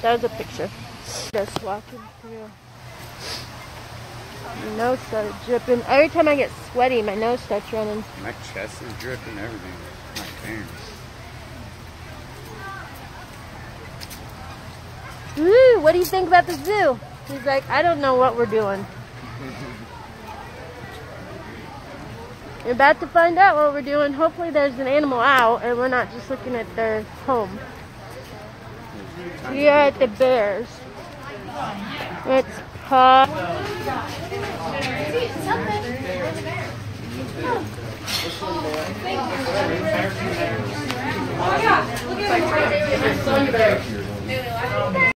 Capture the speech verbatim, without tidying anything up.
That was a picture. Just walking through. My nose started dripping. Every time I get sweaty, my nose starts running. My chest is dripping, everything. My pants. Ooh, what do you think about the zoo? He's like, I don't know what we're doing. You're about to find out what we're doing. Hopefully there's an animal out and we're not just looking at their home. We are at the bears. It's Paw. Oh, yeah. Look at